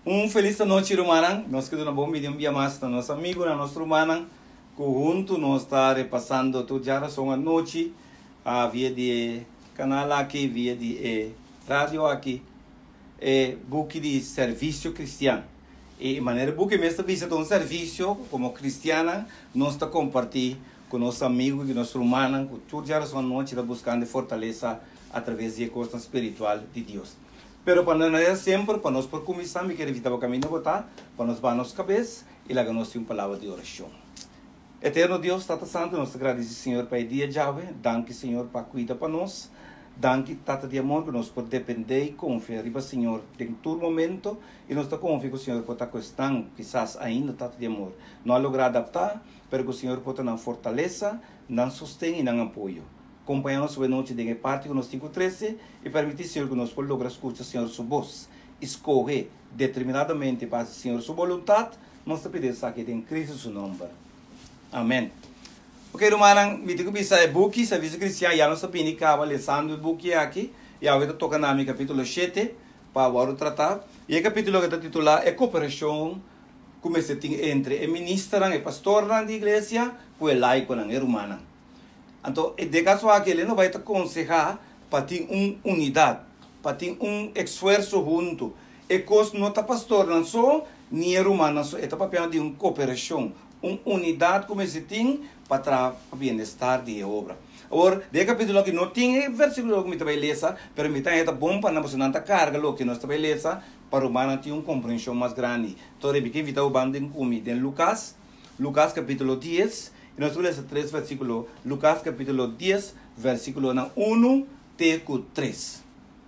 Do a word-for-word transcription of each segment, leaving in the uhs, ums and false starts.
Um feliz noite, irmã. Nós queremos um bom dia, um dia mais para nosso amigo, na nossa irmã, que junto nós está repassando tudo já a noite, a via de canal aqui, via de eh, rádio aqui, e book de serviço cristiano. E de maneira book mesmo visita um serviço como cristiana, nós está compartilhando com nosso amigo e nosso irmã, que tudo já a noite está buscando fortaleza através da costa espiritual de Deus. Pero para nós é sempre, para nós por começar, me quero evitar o caminho de botar, para nós banar nossa cabeça e lá nós uma palavra de oração. Eterno Deus, Tata Santo, nós agradecemos, Senhor, para o dia de hoje. Danke, Senhor, para cuidar para nós. Danke, Tata de amor, que nós podemos depender e confiar, Senhor, em todo momento. E nós estamos confiando, Senhor, por esta questão, quizás ainda, Tata de amor, não logra adaptar, mas que o Senhor pode dar fortaleza, dar sustento e dar apoio. Acompanhamos a noite de parte com nós cinco treze e permitir, Senhor, que nós possamos lograr escutar, Senhor, sua voz. Escolher determinadamente para o Senhor sua vontade, nós te pedimos aqui em Cristo seu nome. Amém. Ok, irmão, me digo que é book, serviço cristiano, já não sabia que estava lendo o book aqui, e agora estou tocando no capítulo sete, para agora tratar. E o capítulo que está titulado é cooperação, como se tem entre o ministro e o pastor da igreja, com o laico e a irmã. Então, de caso aqui, ele não vai te aconselhar para ter uma unidade, para ter um esforço junto. E coisa não está pastor, não só, nem irmã, não só, é papel de uma cooperação, uma unidade como se tem para o bem-estar de obra. Agora, de capítulo que não tem versículo que me vai ler, mas me está bom para não não carga lo que nós vai ler, para o humano ter uma compreensão mais grande. Então, eu quero evitar o bando em comi, em Lucas, Lucas capítulo dez, e nós vamos ler três versículos. Lucas capítulo dez, versículo um até três.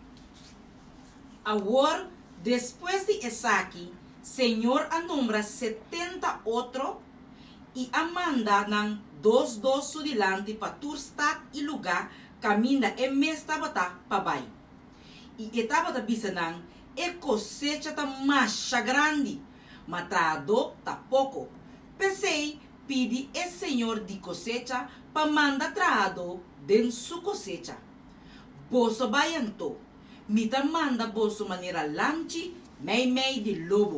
Agora, depois de Isaac, Senhor anombra setenta outro e a manda nan dos dos sudilante para turstat e lugar caminha e mesta bata para bai. E etapa da bisa nan e cosecha ta macha grande, matado ta pouco. Pensei pedi e Senhor de cosecha para manda traado den su cosecha. Boso bayanto, mita manda boso maneira lanchi, mei mei de lobo.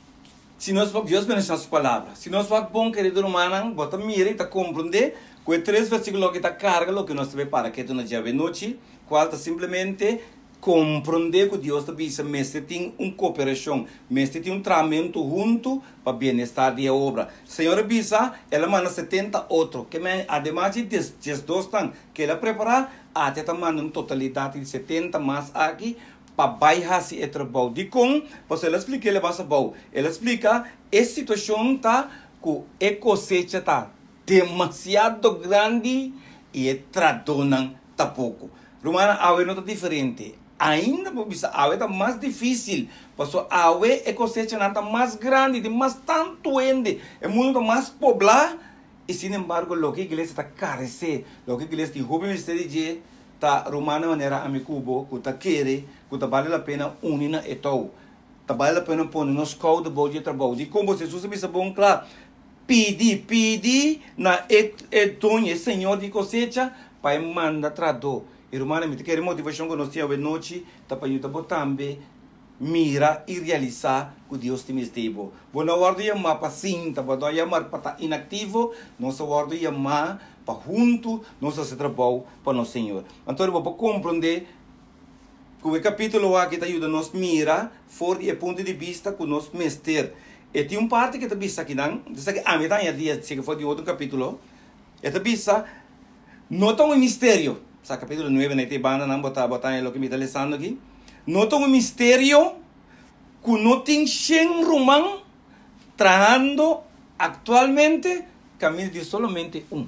Se nós vamos, Deus bendiga as palavras. Se nós vamos bom, querido irmão, bota mira e tá compreender, com três versículos que tá carga, lo que nós temos para que tu na dia de noite, qual tá simplesmente compreender que Deus está dizendo, mas tem uma cooperação, mas tem um tratamento junto para o bem-estar da obra. Senhora Bisa, ela manda setenta outros, que ademais de dez dois estão, que ela prepara, até está mandando totalidade de setenta mais aqui, para baixar esse trabalho. De como, pois ela explica, ela passa bom. Ela explica, essa situação está, que a cosecha está demasiado grande e a tradução está pouco. Romana, a água não está diferente. Ainda a água está mais difícil, porque a água a cosecha está mais grande, mais tanto ende, o mundo está mais poblado, e sin embargo, o que a igreja está carecendo, o que a igreja tem o ministério de ta romana maneira amicubo que ta querer que ta vale a pena unir e tal ta vale a pena pôr nos cau de bom de trabalho de como Jesus me sabe bom claro pedi pedi na e e Senhor de cosecha para manda trado irmã me quer motivação que nós temos noite ta para eu ta botambe mira e realizar que Deus te mesmo vou na hora de chamar para cinta vou dar chamar para inativo nossa hora de chamar para junto nós se trabalho para o Senhor. Então, eu vou compreender que o capítulo aqui está ajudando nos mira fora do ponto de vista que nós mestre. E tem uma parte que está vista aqui, não? Diz que a metade dia se for de outro capítulo, está vista nota um mistério. Sa capítulo nove na te banda não botar botar o que me está lendo aqui. Nota um mistério que não tem cem romano trabalhando atualmente caminho de somente um.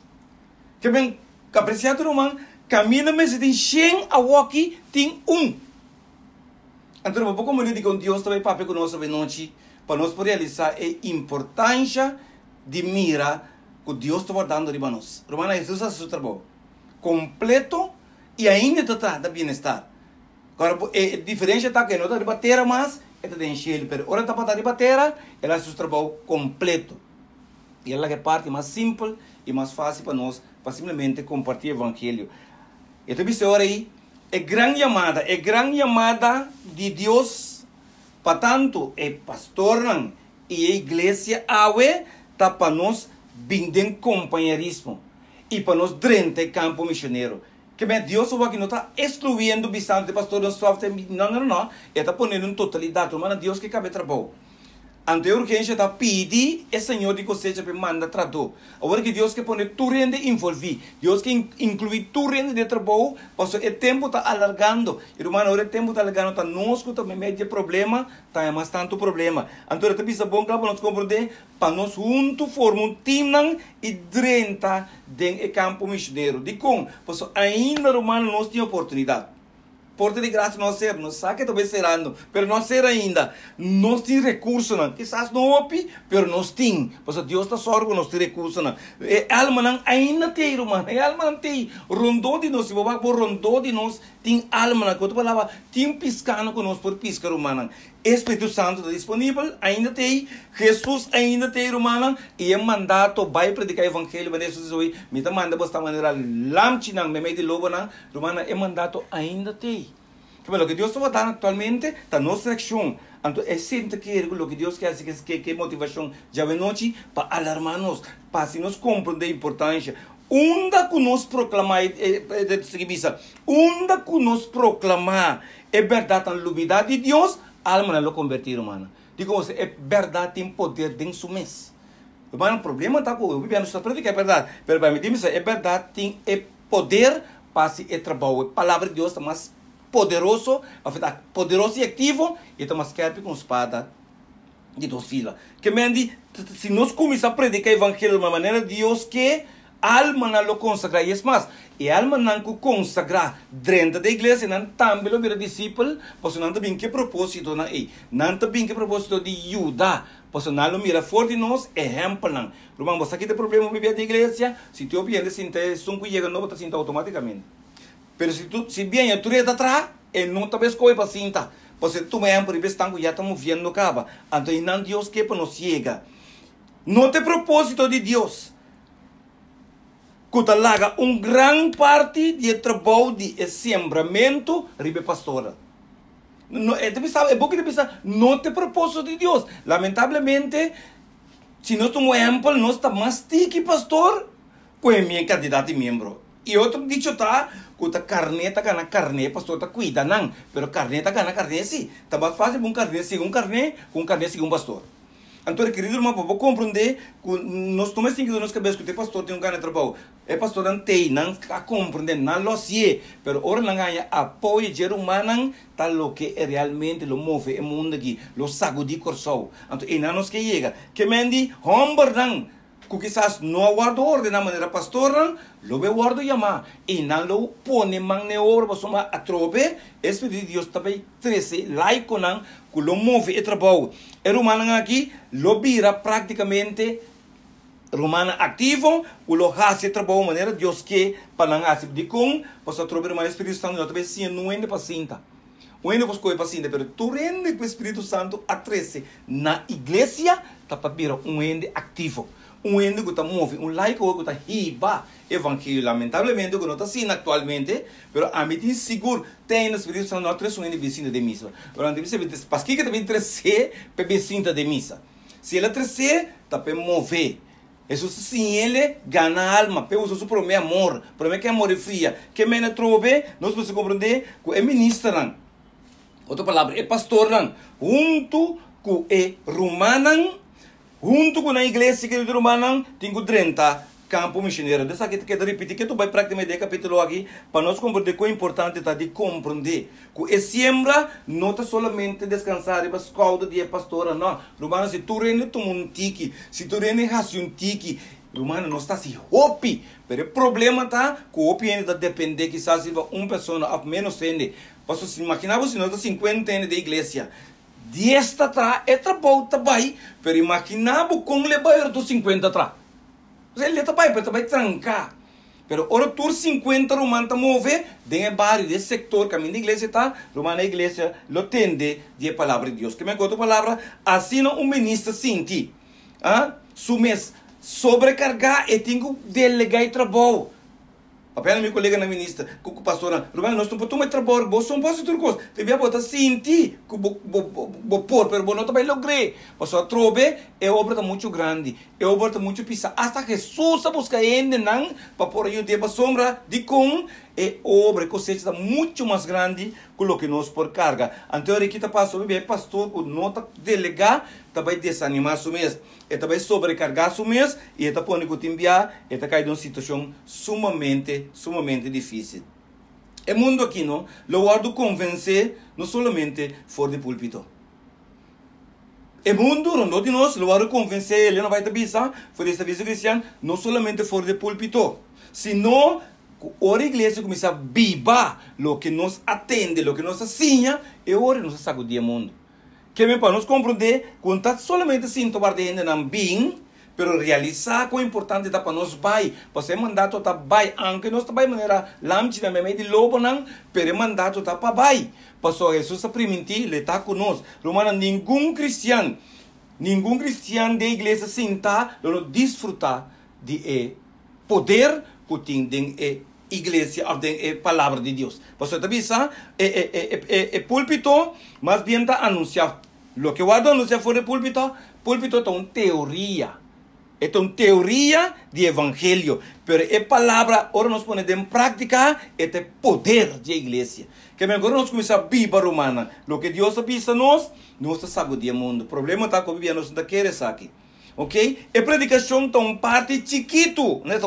Que bem, apreciado irmão, caminho mas tem cem a aqui tem um. Então, vou comunicar com Deus também para que nós noite para nós realizar a importância de mira que Deus está dando para nós. Romana, Jesus faz o trabalho completo e ainda está de bem-estar. Agora, a diferença está que não está de bater mais, está de encher, mas agora está de bater, ela faz o trabalho completo. E ela é a parte mais simples e mais fácil para nós, para simplesmente compartilhar o Evangelho. Então, você olha aí, é grande chamada, é grande chamada de Deus Portanto, é pastor não, e a igreja awe tá para nós binden companheirismo e para nós drente campo missioneiro. Que bem, Deus aqui não está excluindo o bisante de pastor não software, não, não, não, ele está ponendo em totalidade, mas Deus que cabe trabalho. Ante a urgência está pedir o Senhor de cosecha para mandar trator. Agora que Deus que põe tu rende envolver, Deus que inclui tu rende de trabalho, porque o tempo está alargando. Irmão, agora o tempo está alargando, está nós que também meio de problema, está mais tanto problema. Então, eu te bom para nós compreender, para nós juntos formar um time e drenta dentro do campo missioneiro. De como? Porque ainda, irmão, nós temos oportunidade. Porta de graça não ser, não sabe que talvez serando, mas não ser ainda. Nós temos recursos, não. Quizás não opi, mas nós temos. Porque Deus está sorgo, nós temos recursos, não. E alma não ainda tem, irmão. E alma não tem. Rondou de nós, se você for rondou de nós, tem alma não. Quando falava, tem piscando com nós por piscar, irmão. Espírito Santo está disponível, ainda tem. Jesus ainda tem, irmão. E é mandato, vai predicar o evangelho, mas Jesus hoje, me está mandando desta maneira, lamchi não, me meio de lobo, não. Irmão, é mandato ainda tem. O que Deus está dando atualmente está na nossa ação. Então, é sempre que o que Deus quer, que que motivação já vem noite para alarmar-nos, para se nos compreender a importância. Onda que nós proclamar, onda que nós proclamar é verdade a novidade de Deus, a alma não convertir, irmã. Digo você, é verdade, tem poder dentro do mês. Irmão, o problema está com o Bíblia, não está predicando, é verdade. Mas para mim, é verdade, tem é poder para se trabalhar. A palavra de Deus está mais poderoso, poderoso e ativo, e estamos quietos com espada de duas filas. Que mendi, se nós começarmos a predicar o evangelho de uma maneira, Deus que a alma não lo consagra, e é mais, e a alma não consagra dentro da igreja, não também lo vira discípulo, porque não tem que propósito, não é, não tem que propósito de ajudar, porque não lo mira forte nós, exemplo não. Irmão, você aqui tem problema com a igreja, se tu ouvir, se te sunco chega, não vai sentar automaticamente. Pero se tu se viene tu reta atrás, ele não talvez coi para cinta. Porque tu me por vez tanto já estamos vendo cava. Então não Deus que para nos chega. Não tem propósito de Deus. Que te larga um grande parte de trabalho de sembramento ribe pastora. Não é de pensar, é bom que de pensar, não tem propósito de Deus. Lamentavelmente, se nós tomamos exemplo, nós estamos mais tique pastor, com a minha candidato e membro. E outro dicho está, que a carne está ganhando carne, pastor está cuida, não. Mas a carne está ganhando carne, sim. Está mais fácil com carne, segundo carne, com carne, segundo pastor. Então, querido irmão, para compreender que nós tomamos cinco anos cabeça que o pastor tem um ganho de trabalho. É pastor não tem, não está compreendendo, não lo sei. Mas ora não ganha apoio de humano, tal lo que realmente lo move o mundo aqui, lo sago de coração. Então, e não nos que chega. Que mendi, homem não. Que quizás não aguardo ordem na maneira pastora, lo ve guardo chamar e não lo pone magne obra para somar a trobe, Espírito de Deus também trece laico não, que lo move e trabalho. E romano aqui lo vira praticamente romano ativo, que lo hace trabalho de maneira Deus que para não hacer de com, para trobe romano Espírito Santo não também sim não ende paciente. O ende buscou paciente, pero tu rende com o Espírito Santo a trece na igreja, tá para virar um ende ativo. Um ende que está move, um laico que está riba evangelho, lamentavelmente, que não está assim atualmente, mas a mim tem seguro, tem no Espírito Santo, não é um ende vizinho de missa. Mas para que também trece para vizinho de missa? Se ele trece, está para mover. Isso sim, ele ganha alma, para usar o meu amor, para mim que amor é fria. Que me trobe, nós precisamos compreender que é ministro. Outra palavra, é pastor, junto com é romano, junto com a igreja que é romana, tem trinta campo missioneiro. Dessa que quero repetir, que tu vai praticamente capítulo aqui, para nós compreender que é importante está de compreender. Que a siembra não está somente descansar e escolta de pastora, não. Romana, se tu rende um tique, se tu rende um tique, romana não está assim, hopi. Mas o problema está que o hopi ainda depende que se sirva uma pessoa, a menos rende. Posso se imaginar se nós cinquenta anos de igreja. dez atrás é trabalho também, mas imaginava como levar dos cinquenta atrás. Ele também, mas também trancar. Mas ora tur cinquenta romano está mover, dentro do barrio, desse sector, caminho da igreja está, romana a igreja lo tende de palavra de Deus. Que me conta a palavra, assim um ministro sente, ah, su mês sobrecargar e tem que delegar trabalho. Apenas meu colega na ministra, com o pastor, Romano, nós estamos tomando trabalho, nós somos para outra coisa. Devia botar sentir, que o pôr, mas não também logrei. Pastor, trobe, é obra muito grande, é obra muito pisa. Hasta Jesus a buscar ainda não, para pôr aí para sombra de com, é obra, cosecha muito mais grande que o que nós por carga. Então, aqui está passando, bem, pastor, que nota delegar, também desanimar o mês. E também sobrecargar o mês e está pondo que o enviar e está caindo em uma situação sumamente, sumamente difícil. O mundo aqui, não? Lo guardo convencer, não somente fora de púlpito. O mundo, rondou de nós, lo guardo convencer, ele não vai te avisar, for esta vez cristiano, não somente fora de púlpito, senão, a igreja começa a vivar o que nos atende, o que nos ensina, e agora nos sacudir o mundo. Que me para nos compreender, quando solamente sinto bardeando não bem, pero realizar com importante da para nós vai, você mandato tá vai, aunque nós tá vai maneira lamchina me de lobo não, pero mandato tá para vai. Pastor Jesus a permitir, ele tá conosco. Romana nenhum cristiano, nenhum cristiano da igreja sinta, não desfrutar de eh, poder que tem de eh, igreja, ou de eh, palavra de Deus. Pastor também sabe, é é é é é púlpito, mas bem tá anunciar. Lo que eu ando anunciar fora púlpito, púlpito é uma teoria. É uma teoria de evangelho, pero é palavra, ora nós ponemos em prática, é o poder da igreja. Que agora nós começamos a viver romana. Lo que Deus avisa nós, nós sabemos do mundo. O problema está com a Bíblia, nós não queremos aqui. Ok? A predicação é uma parte chiquito, né?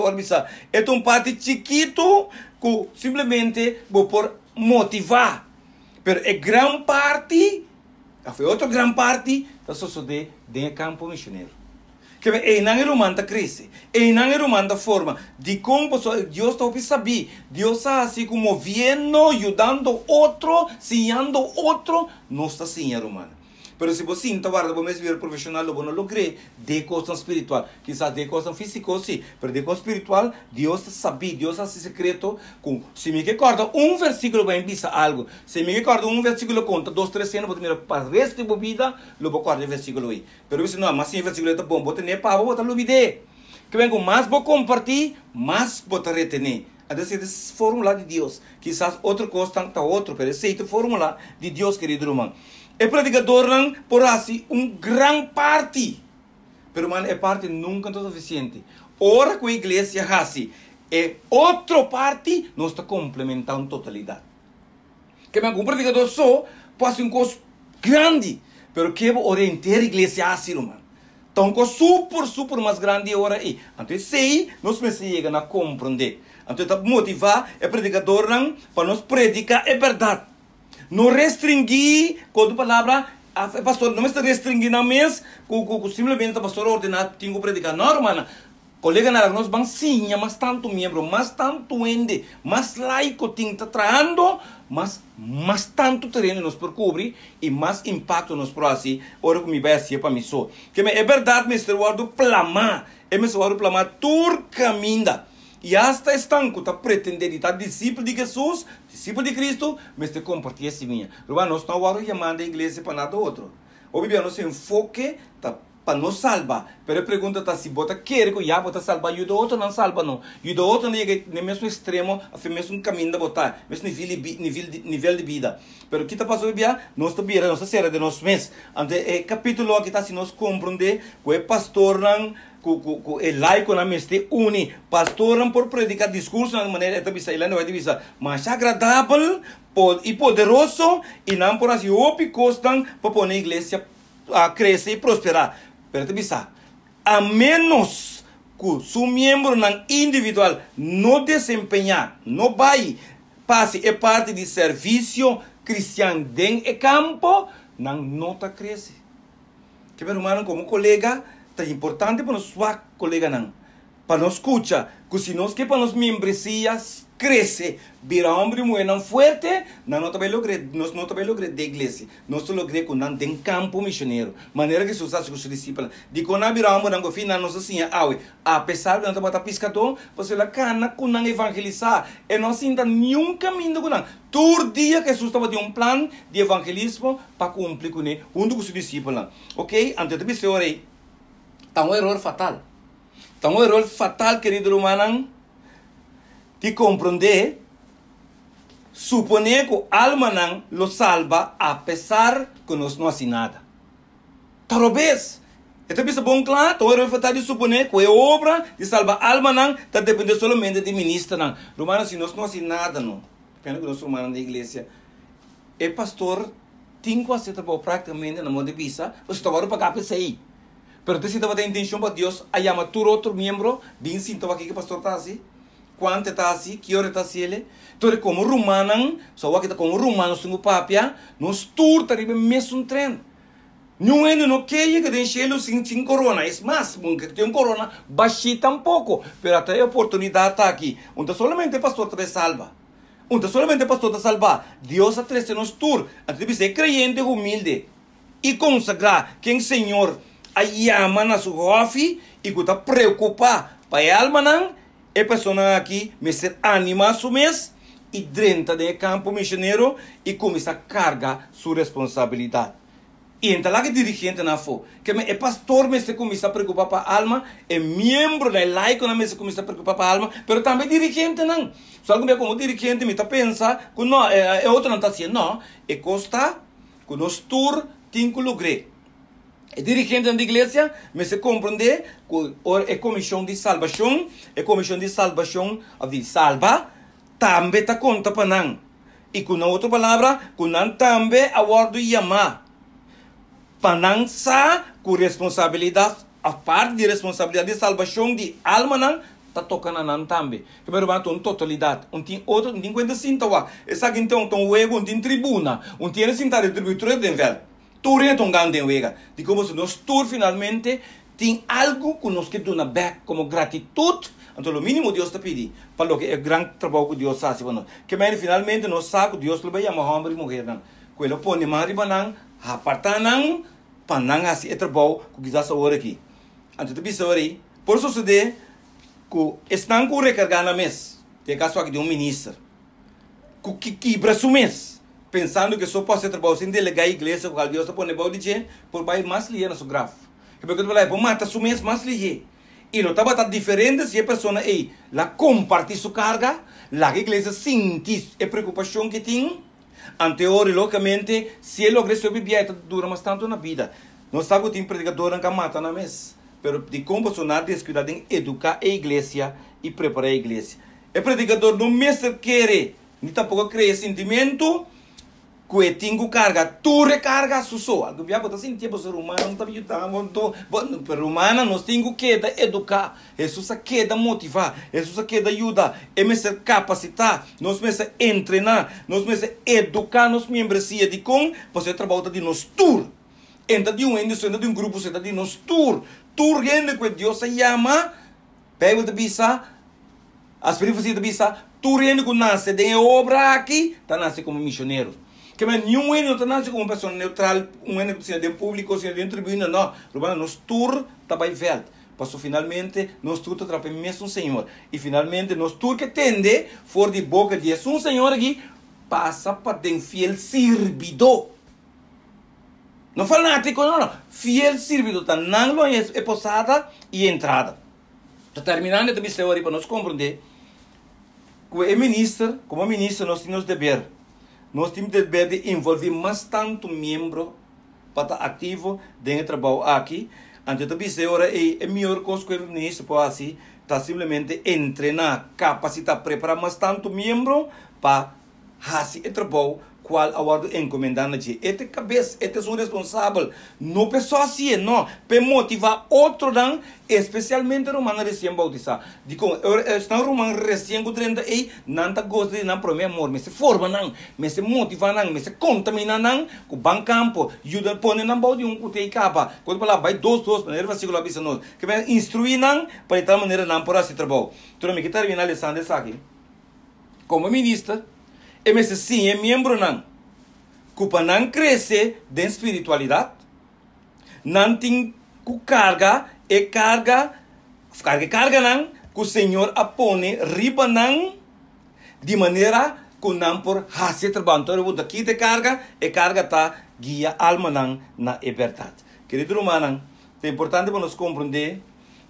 É uma parte chiquito que simplesmente vou por motivar. Pero a grande parte, a outra grande parte, está sucedendo dentro do campo missionário. Que é não é romana cresce, é não é romana forma de como Deus está saber, Deus está assim como movendo, ajudando outro, ensinando outro, não está assim romana. Pero se você não guarda para ver profissional, não logre de coisa espiritual, quizás de coisa física sim, mas de coisa espiritual, Deus sabe, Deus é secreto. Com se me recorda um versículo vai enviar algo, se me recorda um versículo conta dois, três cenas, vou ter para o resto da vida, eu vou guardar o versículo aí. Pero se não, mas se o versículo é bom, vou ter para vou ter o vídeo. Que vengo mais vou compartilhar, mais vou ter retener. A essa fórmula de Deus, quizás outra coisa está outro, mas essa é a fórmula de Deus, querido irmão. O predicador não por assim um grande parte, pero man é parte nunca é suficiente. Ora que a igreja assim é outra parte, nós está complementando totalidade. Que man um predicador só pode ser uma coisa grande, pero que orientar a igreja assim, mano. Então uma coisa super super mais grande ora aí. Então sei nós me chega a compreender. Então está motivar o predicador não para nós predicar é verdade. Não restringir, com a palavra, a pastor não está restringindo a mês, com simplesmente a pastor ordenado, tem que predicar. Não, irmã, colega, nós vamos sim, mas tanto membro, mas tanto ende, mais laico tem que traindo, mas mais tanto terreno nos procure e mais impacto nos próximos. Ora, como vai ser para mim só. Que é verdade, mestre, o ardo plamar, é mestre, o ardo plamar, tur caminha. E hasta estanco está pretendendo estar discípulo de Jesus, discípulo de Cristo, mas te compartilha assim minha. Nós não estamos chamando a igreja para nada outro. O Bíblia nos enfoque tá, para nos salvar. Mas a pergunta está se bota quer que já bota salvar, e o outro não salva não. E o outro não é no mesmo extremo, a mesmo caminho de botar, mesmo nível de, nível de, nível de vida. Mas o que está passando Bíblia, nós está vendo, nós está de nós mesmos. Então, o capítulo aqui está se nós compreender que o pastor não o laico na meste une pastoram por predicar discurso na maneira esta bisa ilana vai dizer mais agradável e poderoso e não por assim opi costam para pôr a igreja a crescer e prosperar. Pero esta bisa a menos que seu membro não individual não desempenhar, não vai passe é parte de serviço cristão dentro do campo, não nota cresce. Que meu irmão como colega é importante para nossa colega não, para nós escutar, que se nós que para nós membresias cresce, vira homem e mulher não forte, não não também logre, nós não também logre da igreja, nós só logre com não tem campo missionário, maneira que Jesus com os discípulos, de quando vira homem não fina nós assim, awe, apesar de não estar pescador, você lá cana com não evangelizar, e não sinta nenhum caminho com não, todo dia que Jesus estava de um plano de evangelismo para cumprir com ele, junto com os discípulos, ok? Antes de você orar está um erro fatal. Está um erro fatal, querido humano. te compreender, supone que alma não lo salva a pesar que nós não hacemos nada. Talvez, então pensa bom claro, então eu vou de suponer que a obra de salvar alma não está dependendo somente de ministra não. Romanos, se nós não hacemos nada não, pena que nós romanos da igreja, é pastor, tem que fazer praticamente na mão de visa, você está agora para cá para sair. Pero te siento a intenção para Deus, a chama tu outro membro, bem sinto aqui que o pastor está assim, quanto está assim, que hora está assim ele. Então, como romano, só que como romano, sem o papia, nós todos estamos mesmo trem. Não é no que é que tem cheio sem sem corona, é mais, porque tem corona, baixi tampouco, pero até a oportunidade está aqui. Onde solamente o pastor te salva. Onde solamente o pastor te salva. Deus atrece nos todos. Antes de ser crente humilde e consagrar quem Senhor a chama na sua ofi e que está preocupado para a alma não, é pessoa aqui me ser anima a mês e dentro do campo missionário e começa a carregar sua responsabilidade. E então lá que dirigente na fo, que é pastor me se começa a preocupar para a alma, é membro da laico na me se começa a preocupar para a alma, mas também dirigente não. Só que como dirigente me está pensando que não é, é outro não está assim, não, é costa que nós tour tem que lograr. É dirigente da igreja, mas se compreende que é comissão de salvação, é comissão de salvação, de salva, também está conta para não. E com outra palavra, que não também a ordem de chamar. Para não sa com responsabilidade, a parte de responsabilidade de salvação de alma não, está tocando a não também. Primeiro, vai ter uma totalidade. Um tem outro, um tem quando sinta lá. Essa aqui então, um ego, um tem tribuna, um tem sentar de tributura de velho. Tudo é um grande wega. De como se nós todos finalmente tem algo que nós queremos dar back como gratitude. Então, o mínimo Deus te pede para o que é o grande trabalho que Deus faz. Que mais finalmente nós sabemos que Deus vai chamar homem e mulher. Que ele põe marido não, aparta não, para não assim é trabalho que quizás agora aqui. Então, tu pensa aí, por suceder que estão com recargar na mesa. Tem caso aqui de um ministro que quebra o mês. Pensando que só pode ser trabalho sem delegar a igreja, porque Deus está pondo o dinheiro, por vai mais ligar na sua grafo. Porque tu vai lá, mata o mês mais ligar. E não está batendo diferente se a pessoa aí, lá compartilha sua carga, lá a igreja sente a preocupação que tem, anteriormente, se ele logra sobre a dura mais tanto na vida. Nós sabemos que tem predicador que mata na mesa, mas de como personal descuidado em educar a igreja e preparar a igreja. O predicador não mesmo quer, nem tampouco cria sentimento, que tenho carga, tu recarga su so. Algo bem acontece em tempo ser humano, não está me ajudando, pero humana nós temos que educar, Jesus quer motivar, Jesus quer ajudar, é me ser capacitar, nós me ser treinar, nós me ser educar, nos membresia de com, você trabalha de nós tour. Entra de um índio, entra de um grupo, entra de nós tour. Tour gente que Deus se chama, pega de bisa, as periferias de bisa, tour gente que nasce de obra aqui, tá nasce como missionário. Que mas nenhum eno está nasce como uma pessoa neutral, um eno que seja de público, seja de tribuna, não. Romano, nós tour está bem velho. Passou finalmente, nós tour está para mesmo Senhor. E finalmente, nós tour que tende, for de boca de um Senhor aqui, passa para den fiel servidor. Não fala nada, não, não. Fiel servidor, está não é posada e entrada. Está terminando de me ser para nós compreender que é ministro, como ministro, nós temos dever. Nós temos dever de envolver mais tanto membro para estar ativo dentro do trabalho aqui. Antes de dizer, é a melhor coisa que o ministro pode fazer, está simplesmente treinar, capacitar, preparar mais tanto membro para fazer o trabalho qual a ordem encomendada de este cabeça, este é o responsável, não pessoa assim, não, para motivar outro não, especialmente romano recém-bautizado. Digo, estão romano recém-bautizado e não está gosta de não prometer amor, mas se forma não, mas se motiva não, mas se contamina não, com o bom campo, ajuda a pôr na mão de um que tem capa, quando fala, vai dois, dois, maneira versículo avisa nós, que vai instruir não, para de tal maneira não por esse trabalho. Então, me que terminar a lição dessa aqui, como ministro, e mas sim, é membro não. Que não cresce de espiritualidade. Não tem que carga, e carga, carga, carga não, que o Senhor apone riba não, de maneira que não por fazer trabalho. Então, eu vou daqui de carga, e carga está guia alma não na verdade. Querido irmão, é importante para nós compreender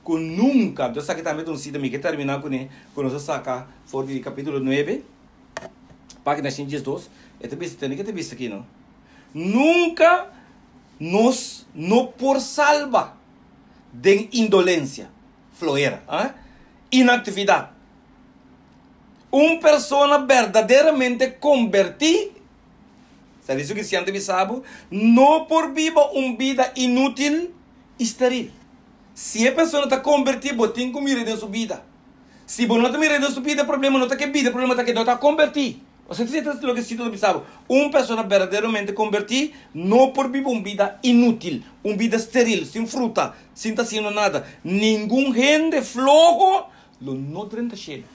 que nunca, Deus sabe que também não se dá, que terminar com ele, quando você saca, for de capítulo nove, página cento e dois, é também se tem que ter visto aqui, não? Nunca nos, no por salva de indolência, floeira, ¿eh? Inactividade. Uma pessoa verdadeiramente convertida, sabe isso que se antes sabe, não por viva uma vida inútil e estéril. Se a pessoa está convertida, você tem que mirar de sua vida. Se você não está mirando de sua vida, o problema não está que vida, o problema está que não está convertido. Você entende o que se tudo sabe? Uma pessoa verdadeiramente convertida, não por viver uma vida inútil, uma vida estéril, sem fruta, sem estar fazendo nada. Nenhum gente flojo, lo não trenta cheio.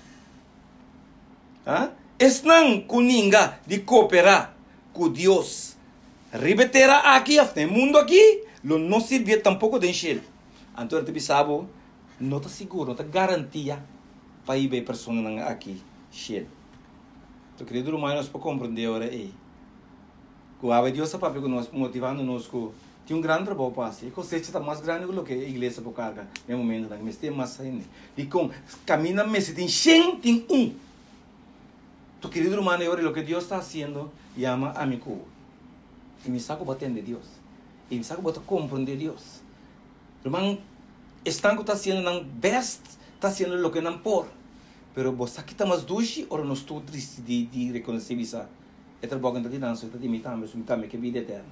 Estão com ninguém de cooperar com Deus. Ribeterá aqui, no mundo aqui, lo não serve tampouco de encher. Então, você sabe, não está seguro, não está garantia para ir ver a pessoa aqui cheia. Então, querido irmão, nós podemos compreender agora aí. Que a Deus está motivando-nos que tem um grande trabalho para fazer. A cosecha está mais grande do que a igreja para carregar. No momento, mas tem mais ainda. E com caminha, mas tem cem, tem um. Então, querido irmão, agora o que Deus está fazendo, chama amigo. E me saco batendo de Deus. E me saco batendo compreender Deus. Irmão, estão que está sendo não best, está sendo o que não por. Pero você aqui está mais doce, ou não estou triste de, de reconhecer isso. É trabalho que está está imitando, mas imitando que é vida eterna.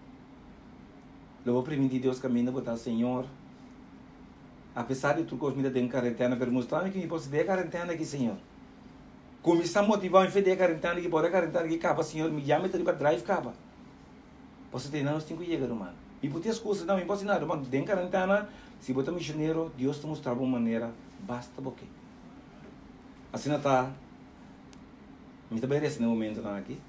Logo permitir Deus caminha, botar Senhor. Apesar de tudo que eu tenho quarentena, pero mostrar que eu posso ter quarentena aqui, Senhor. Começar a motivar em fazer quarentena que pode quarentena que capa, Senhor, me chama para drive capa. Você tem nós tem que chegar, irmão. E por ter as coisas não, não pode nada, irmão. Tem quarentena, se botar missionário, Deus te mostrar uma maneira, basta porque. Assim não está. Me também nesse momento não aqui.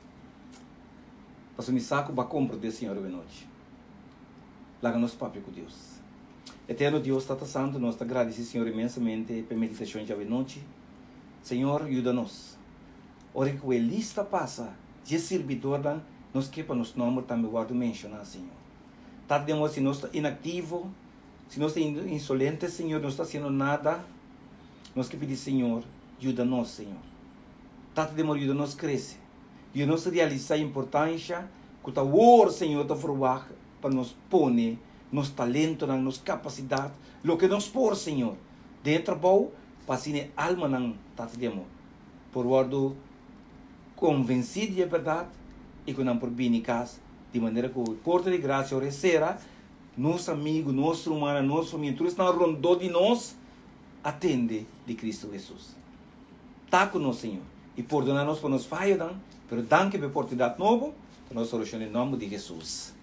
Passo me saco para compra de Senhor de noite. Lá no nosso papo com Deus. Eterno Deus, Tata Santo, nós te agradecemos, Senhor, imensamente pela meditação de noite. Senhor, ajuda-nos. Ora que o lista passa, de servidor, nos quepa nos nomes também guardo mencionar, Senhor. Tata de nós, se nós está inativo, se nós está insolente, Senhor, não está fazendo nada, nós que pedir, Senhor, ajuda-nos, Senhor. Tata de nós, ajuda-nos crescer. Ajuda-nos a realizar a importância que o ouro, Senhor, está formado para nos pôr nos talentos, nos capacidades, o que nos pôr, Senhor, dentro do trabalho, para assim a alma não tata de amor. Por guardo convencido de verdade e que não por bem em casa, de maneira que o porta de graça receba, nosso amigo, nosso humano, nosso amigo, tudo está rondou de nós, atende de Cristo Jesus. Está conosco, Senhor, e perdonar-nos por nos falhas, mas danke pela oportunidade nova, para nós solucionar em nome de Jesus.